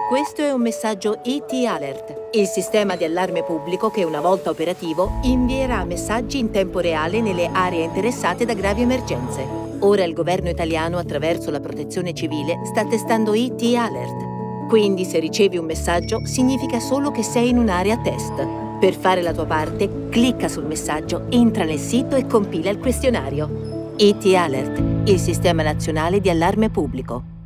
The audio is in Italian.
Questo è un messaggio ET Alert, il sistema di allarme pubblico che, una volta operativo, invierà messaggi in tempo reale nelle aree interessate da gravi emergenze. Ora il governo italiano, attraverso la Protezione Civile, sta testando ET Alert. Quindi, se ricevi un messaggio, significa solo che sei in un'area test. Per fare la tua parte, clicca sul messaggio, entra nel sito e compila il questionario. ET Alert, il sistema nazionale di allarme pubblico.